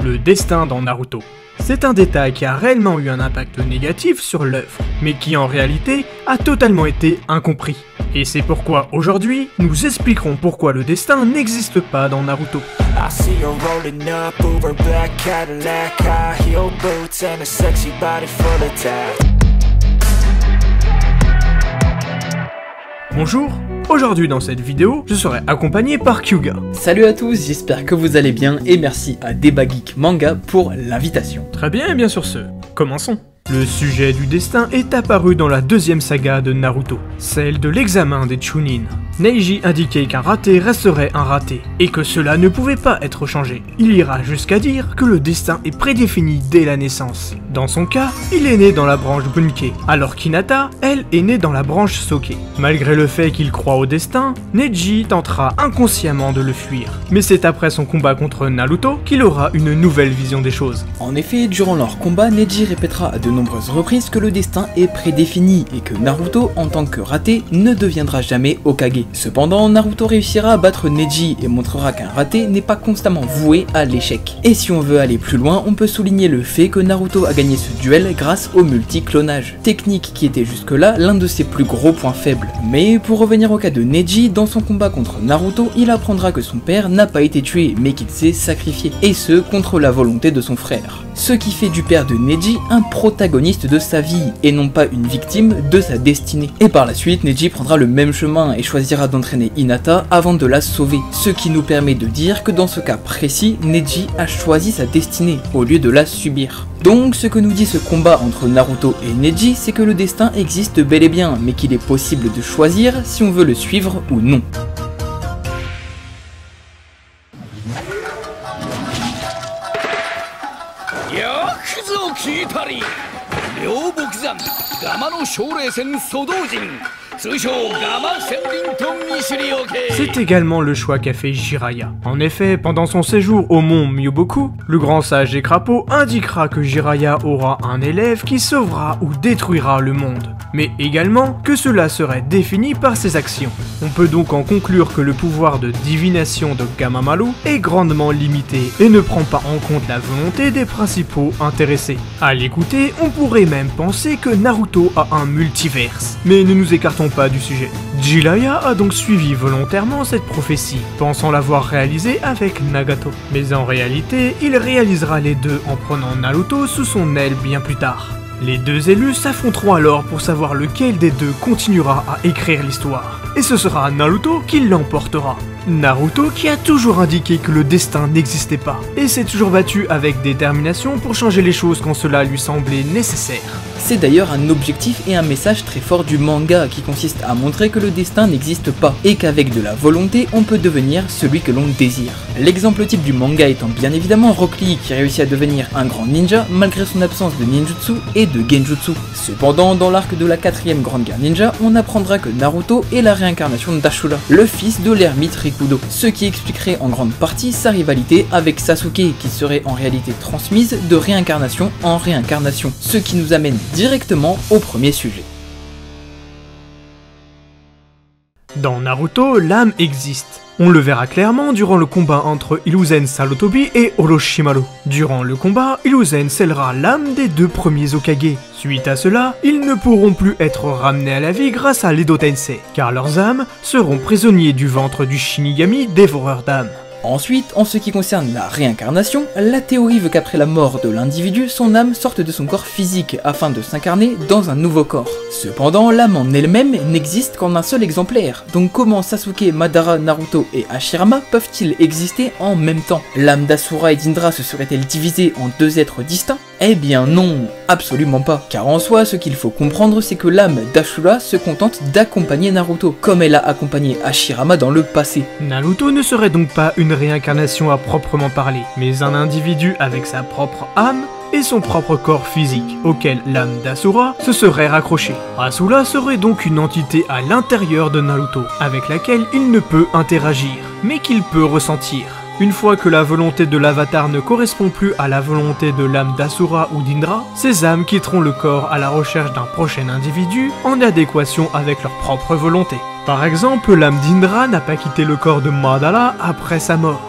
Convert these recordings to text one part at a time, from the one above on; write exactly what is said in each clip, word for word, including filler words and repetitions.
Le destin dans Naruto. C'est un détail qui a réellement eu un impact négatif sur l'œuvre, mais qui en réalité a totalement été incompris. Et c'est pourquoi aujourd'hui, nous expliquerons pourquoi le destin n'existe pas dans Naruto. Bonjour, aujourd'hui dans cette vidéo, je serai accompagné par Kyuga. Salut à tous, j'espère que vous allez bien et merci à Débat Geek Manga pour l'invitation. Très bien, et bien sur ce, commençons. Le sujet du destin est apparu dans la deuxième saga de Naruto, celle de l'examen des Chunin. Neji indiquait qu'un raté resterait un raté, et que cela ne pouvait pas être changé. Il ira jusqu'à dire que le destin est prédéfini dès la naissance. Dans son cas, il est né dans la branche Bunke, alors qu'Hinata, elle, est née dans la branche Soke. Malgré le fait qu'il croit au destin, Neji tentera inconsciemment de le fuir. Mais c'est après son combat contre Naruto qu'il aura une nouvelle vision des choses. En effet, durant leur combat, Neji répétera à de nombreuses reprises que le destin est prédéfini et que Naruto, en tant que raté, ne deviendra jamais Hokage. Cependant, Naruto réussira à battre Neji et montrera qu'un raté n'est pas constamment voué à l'échec. Et si on veut aller plus loin, on peut souligner le fait que Naruto a gagné ce duel grâce au multi-clonage, technique qui était jusque-là l'un de ses plus gros points faibles. Mais pour revenir au cas de Neji, dans son combat contre Naruto, il apprendra que son père n'a pas été tué, mais qu'il s'est sacrifié, et ce, contre la volonté de son frère. Ce qui fait du père de Neji un protagoniste de sa vie, et non pas une victime de sa destinée. Et par la suite, Neji prendra le même chemin et choisira d'entraîner Hinata avant de la sauver, ce qui nous permet de dire que dans ce cas précis, Neji a choisi sa destinée, au lieu de la subir. Donc ce que nous dit ce combat entre Naruto et Neji, c'est que le destin existe bel et bien, mais qu'il est possible de choisir si on veut le suivre ou non. C'est également le choix qu'a fait Jiraiya. En effet, pendant son séjour au mont Myoboku, le grand sage des crapauds indiquera que Jiraiya aura un élève qui sauvera ou détruira le monde, mais également que cela serait défini par ses actions. On peut donc en conclure que le pouvoir de divination de Gamamaru est grandement limité et ne prend pas en compte la volonté des principaux intéressés. À l'écouter, on pourrait même penser que Naruto a un multiverse, mais ne nous écartons pas du sujet. Jiraiya a donc suivi volontairement cette prophétie, pensant l'avoir réalisée avec Nagato. Mais en réalité, il réalisera les deux en prenant Naruto sous son aile bien plus tard. Les deux élus s'affronteront alors pour savoir lequel des deux continuera à écrire l'histoire. Et ce sera Naruto qui l'emportera. Naruto qui a toujours indiqué que le destin n'existait pas, et s'est toujours battu avec détermination pour changer les choses quand cela lui semblait nécessaire. C'est d'ailleurs un objectif et un message très fort du manga qui consiste à montrer que le destin n'existe pas et qu'avec de la volonté on peut devenir celui que l'on désire. L'exemple type du manga étant bien évidemment Rock Lee qui réussit à devenir un grand ninja malgré son absence de ninjutsu et de genjutsu. Cependant, dans l'arc de la quatrième grande guerre ninja, on apprendra que Naruto est la réincarnation d'Ashura, le fils de l'ermite Rikudo, ce qui expliquerait en grande partie sa rivalité avec Sasuke qui serait en réalité transmise de réincarnation en réincarnation, ce qui nous amène directement au premier sujet. Dans Naruto, l'âme existe. On le verra clairement durant le combat entre Hiruzen Sarutobi et Orochimaru. Durant le combat, Hiruzen scellera l'âme des deux premiers Hokage. Suite à cela, ils ne pourront plus être ramenés à la vie grâce à l'Edo Tensei, car leurs âmes seront prisonniers du ventre du Shinigami dévoreur d'âmes. Ensuite, en ce qui concerne la réincarnation, la théorie veut qu'après la mort de l'individu, son âme sorte de son corps physique afin de s'incarner dans un nouveau corps. Cependant, l'âme en elle-même n'existe qu'en un seul exemplaire, donc comment Sasuke, Madara, Naruto et Hashirama peuvent-ils exister en même temps? L'âme d'Asura et d'Indra se serait-elle divisée en deux êtres distincts? Eh bien non, absolument pas, car en soi, ce qu'il faut comprendre, c'est que l'âme d'Ashura se contente d'accompagner Naruto, comme elle a accompagné Hashirama dans le passé. Naruto ne serait donc pas une réincarnation à proprement parler, mais un individu avec sa propre âme et son propre corps physique, auquel l'âme d'Asura se serait raccrochée. Asura serait donc une entité à l'intérieur de Naruto, avec laquelle il ne peut interagir, mais qu'il peut ressentir. Une fois que la volonté de l'avatar ne correspond plus à la volonté de l'âme d'Asura ou d'Indra, ces âmes quitteront le corps à la recherche d'un prochain individu en adéquation avec leur propre volonté. Par exemple, l'âme d'Indra n'a pas quitté le corps de Madara après sa mort.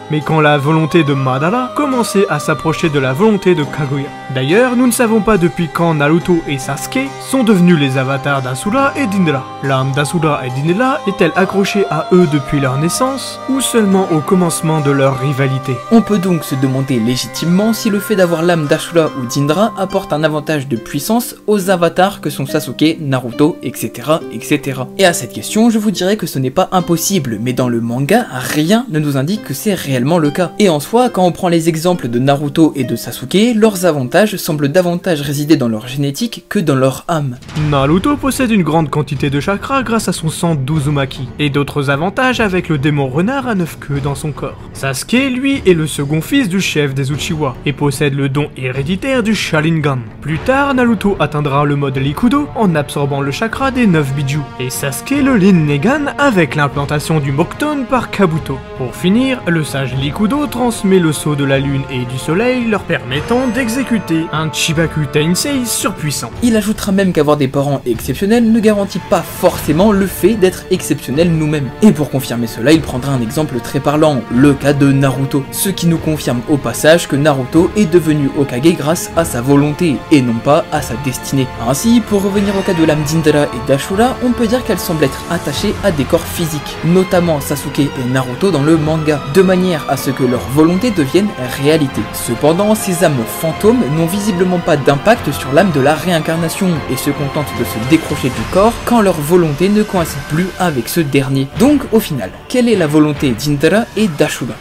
mais quand la volonté de Madara commençait à s'approcher de la volonté de Kaguya. D'ailleurs, nous ne savons pas depuis quand Naruto et Sasuke sont devenus les avatars d'Asura et d'Indra. L'âme d'Asura et d'Indra est-elle accrochée à eux depuis leur naissance, ou seulement au commencement de leur rivalité? On peut donc se demander légitimement si le fait d'avoir l'âme d'Ashura ou d'Indra apporte un avantage de puissance aux avatars que sont Sasuke, Naruto, et cetera, et cetera. Et à cette question, je vous dirais que ce n'est pas impossible, mais dans le manga, rien ne nous indique que c'est réellement le cas. Et en soi, quand on prend les exemples de Naruto et de Sasuke, leurs avantages semblent davantage résider dans leur génétique que dans leur âme. Naruto possède une grande quantité de chakra grâce à son sang d'Uzumaki, et d'autres avantages avec le démon renard à neuf queues dans son corps. Sasuke, lui, est le second fils du chef des Uchiwa, et possède le don héréditaire du Sharingan. Plus tard, Naruto atteindra le mode Likudo en absorbant le chakra des neuf Biju, et Sasuke le Rinnegan avec l'implantation du Mokuton par Kabuto. Pour finir, le sage Likudo transmet le sceau de la lune et du soleil, leur permettant d'exécuter un Chibaku Tensei surpuissant. Il ajoutera même qu'avoir des parents exceptionnels ne garantit pas forcément le fait d'être exceptionnel nous-mêmes. Et pour confirmer cela, il prendra un exemple très parlant, le cas de Naruto, ce qui nous confirme au passage que Naruto est devenu Hokage grâce à sa volonté, et non pas à sa destinée. Ainsi, pour revenir au cas de l'âme d'Indra et d'Ashura, on peut dire qu'elle semble être attachée à des corps physiques, notamment Sasuke et Naruto dans le manga, de manière à ce que leur volonté devienne réalité. Cependant, ces âmes fantômes n'ont visiblement pas d'impact sur l'âme de la réincarnation, et se contentent de se décrocher du corps quand leur volonté ne coïncide plus avec ce dernier. Donc au final, quelle est la volonté d'Indra et d'Ashura?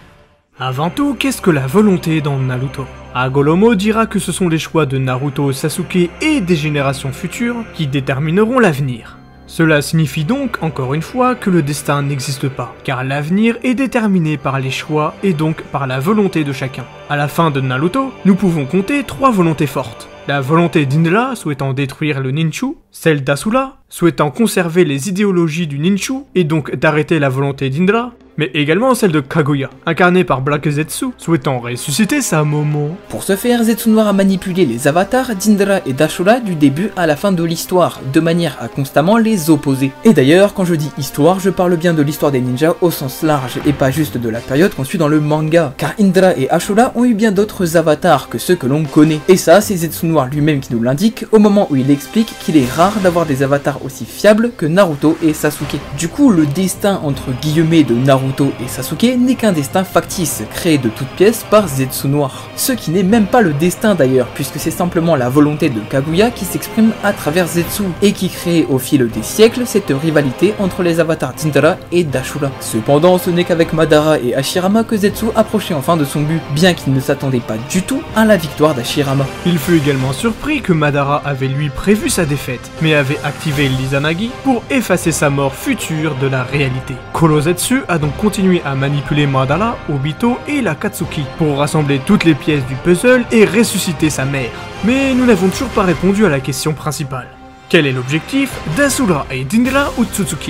Avant tout, qu'est-ce que la volonté dans Naruto? Agolomo dira que ce sont les choix de Naruto, Sasuke et des générations futures qui détermineront l'avenir. Cela signifie donc, encore une fois, que le destin n'existe pas, car l'avenir est déterminé par les choix et donc par la volonté de chacun. À la fin de Naruto, nous pouvons compter trois volontés fortes. La volonté d'Indra souhaitant détruire le ninchu, celle d'Asura souhaitant conserver les idéologies du ninchu et donc d'arrêter la volonté d'Indra, mais également celle de Kaguya, incarnée par Black Zetsu, souhaitant ressusciter sa Momo. Pour ce faire, Zetsu Noir a manipulé les avatars d'Indra et d'Ashura du début à la fin de l'histoire, de manière à constamment les opposer. Et d'ailleurs, quand je dis histoire, je parle bien de l'histoire des ninjas au sens large, et pas juste de la période qu'on suit dans le manga, car Indra et Ashura ont eu bien d'autres avatars que ceux que l'on connaît. Et ça, c'est Zetsu Noir lui-même qui nous l'indique, au moment où il explique qu'il est rare d'avoir des avatars aussi fiables que Naruto et Sasuke. Du coup, le destin entre guillemets de Naruto et Sasuke n'est qu'un destin factice, créé de toutes pièces par Zetsu Noir. Ce qui n'est même pas le destin d'ailleurs, puisque c'est simplement la volonté de Kaguya qui s'exprime à travers Zetsu, et qui crée au fil des siècles cette rivalité entre les avatars d'Indra et d'Ashura. Cependant, ce n'est qu'avec Madara et Hashirama que Zetsu approchait enfin de son but, bien qu'il ne s'attendait pas du tout à la victoire d'Hashirama. Il fut également surpris que Madara avait lui prévu sa défaite, mais avait activé l'Izanagi pour effacer sa mort future de la réalité. Kurozetsu a donc continué à manipuler Madara, Obito et la Katsuki pour rassembler toutes les pièces du puzzle et ressusciter sa mère. Mais nous n'avons toujours pas répondu à la question principale. Quel est l'objectif d'Asura et d'Indra Otsutsuki?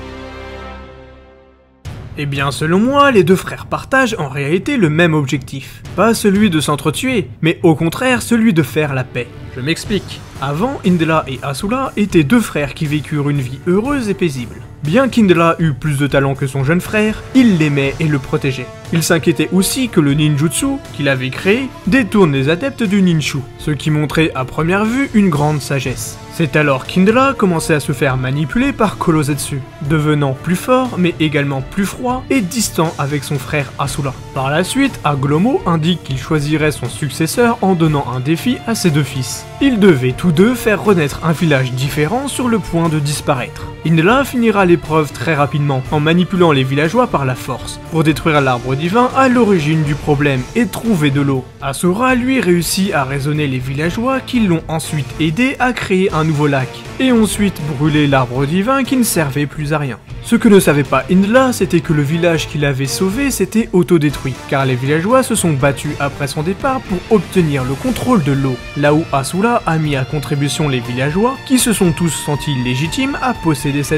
Eh bien, selon moi, les deux frères partagent en réalité le même objectif. Pas celui de s'entretuer, mais au contraire celui de faire la paix. Je m'explique. Avant, Indra et Asura étaient deux frères qui vécurent une vie heureuse et paisible. Bien qu'Indra eût plus de talent que son jeune frère, il l'aimait et le protégeait. Il s'inquiétait aussi que le ninjutsu qu'il avait créé détourne les adeptes du ninchu, ce qui montrait à première vue une grande sagesse. C'est alors qu'Indra commençait à se faire manipuler par Kurozetsu, devenant plus fort mais également plus froid et distant avec son frère Asura. Par la suite, Aglomo indique qu'il choisirait son successeur en donnant un défi à ses deux fils. Ils devaient tous deux faire renaître un village différent sur le point de disparaître. Indra finira l'épreuve très rapidement en manipulant les villageois par la force pour détruire l'arbre divin à l'origine du problème et trouver de l'eau. Asura lui réussit à raisonner les villageois qui l'ont ensuite aidé à créer un nouveau lac et ensuite brûler l'arbre divin qui ne servait plus à rien. Ce que ne savait pas Indra, c'était que le village qu'il avait sauvé s'était autodétruit, car les villageois se sont battus après son départ pour obtenir le contrôle de l'eau, là où Asura a mis à contribution les villageois qui se sont tous sentis légitimes à posséder cette eau.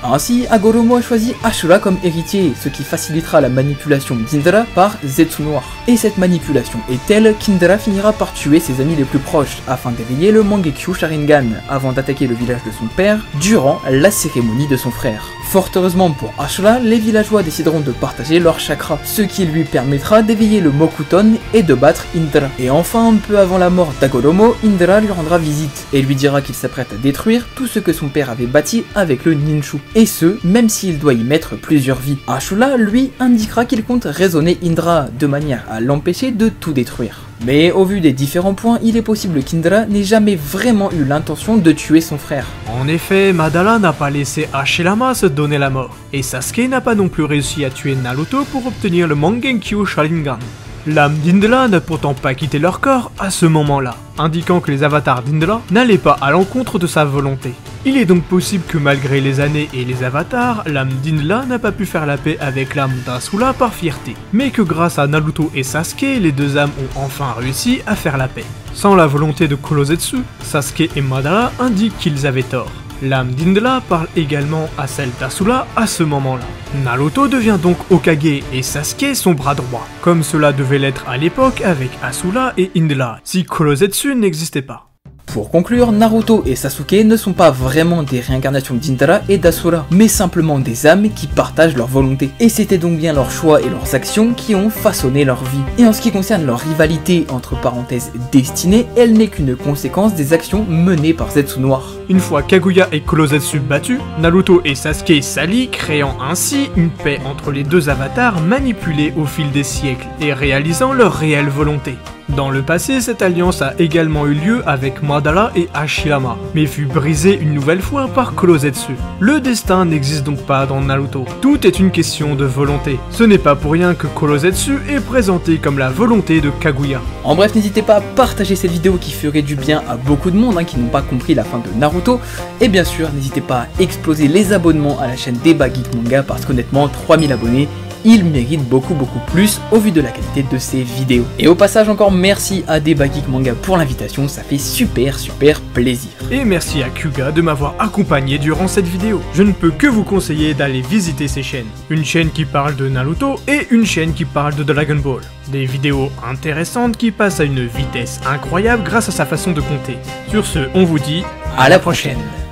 Ainsi, Hagoromo a choisi Ashura comme héritier, ce qui facilitera la manipulation d'Indra par Zetsu Noir. Et cette manipulation est telle qu'Indra finira par tuer ses amis les plus proches afin d'éveiller le Mangekyo Sharingan avant d'attaquer le village de son père durant la cérémonie de son frère. Fort heureusement pour Ashura, les villageois décideront de partager leur chakra, ce qui lui permettra d'éveiller le Mokuton et de battre Indra. Et enfin, un peu avant la mort d'Hagoromo, Indra lui rendra visite et lui dira qu'il s'apprête à détruire tout ce que son père avait bâti avec le Ninshu, et ce, même s'il doit y mettre plusieurs vies. Ashura, lui, indiquera qu'il compte raisonner Indra de manière à l'empêcher de tout détruire. Mais au vu des différents points, il est possible qu'Indra n'ait jamais vraiment eu l'intention de tuer son frère. En effet, Madara n'a pas laissé Hashirama se donner la mort, et Sasuke n'a pas non plus réussi à tuer Naruto pour obtenir le Mangekyo Sharingan. L'âme d'Indra n'a pourtant pas quitté leur corps à ce moment-là, indiquant que les avatars d'Indra n'allaient pas à l'encontre de sa volonté. Il est donc possible que malgré les années et les avatars, l'âme d'Indra n'a pas pu faire la paix avec l'âme d'Asura par fierté, mais que grâce à Naruto et Sasuke, les deux âmes ont enfin réussi à faire la paix. Sans la volonté de Kurosetsu, Sasuke et Madara indiquent qu'ils avaient tort. L'âme d'Indra parle également à celle d'Asura à ce moment-là. Naruto devient donc Hokage et Sasuke son bras droit, comme cela devait l'être à l'époque avec Asura et Indra, si Kurosetsu n'existait pas. Pour conclure, Naruto et Sasuke ne sont pas vraiment des réincarnations d'Indra et d'Asura, mais simplement des âmes qui partagent leur volonté. Et c'était donc bien leurs choix et leurs actions qui ont façonné leur vie. Et en ce qui concerne leur rivalité entre parenthèses destinée, elle n'est qu'une conséquence des actions menées par Zetsu Noir. Une fois Kaguya et Kurosetsu battus, Naruto et Sasuke s'allient, créant ainsi une paix entre les deux avatars manipulés au fil des siècles et réalisant leur réelle volonté. Dans le passé, cette alliance a également eu lieu avec Madara et Hashirama, mais fut brisée une nouvelle fois par Kurosetsu. Le destin n'existe donc pas dans Naruto, tout est une question de volonté. Ce n'est pas pour rien que Kurosetsu est présenté comme la volonté de Kaguya. En bref, n'hésitez pas à partager cette vidéo qui ferait du bien à beaucoup de monde hein, qui n'ont pas compris la fin de Naruto, et bien sûr, n'hésitez pas à exploser les abonnements à la chaîne Débat Geek Manga parce qu'honnêtement, trois mille abonnés, il mérite beaucoup beaucoup plus au vu de la qualité de ses vidéos. Et au passage encore merci à Débat Geek Manga pour l'invitation, ça fait super super plaisir. Et merci à Kuga de m'avoir accompagné durant cette vidéo. Je ne peux que vous conseiller d'aller visiter ces chaînes. Une chaîne qui parle de Naruto et une chaîne qui parle de Dragon Ball. Des vidéos intéressantes qui passent à une vitesse incroyable grâce à sa façon de compter. Sur ce, on vous dit à la prochaine.